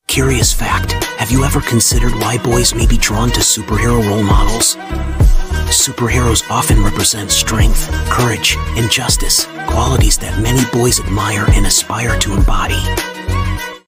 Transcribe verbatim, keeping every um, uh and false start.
Curious fact, have you ever considered why boys may be drawn to superhero role models? Superheroes often represent strength, courage, and justice, qualities that many boys admire and aspire to embody.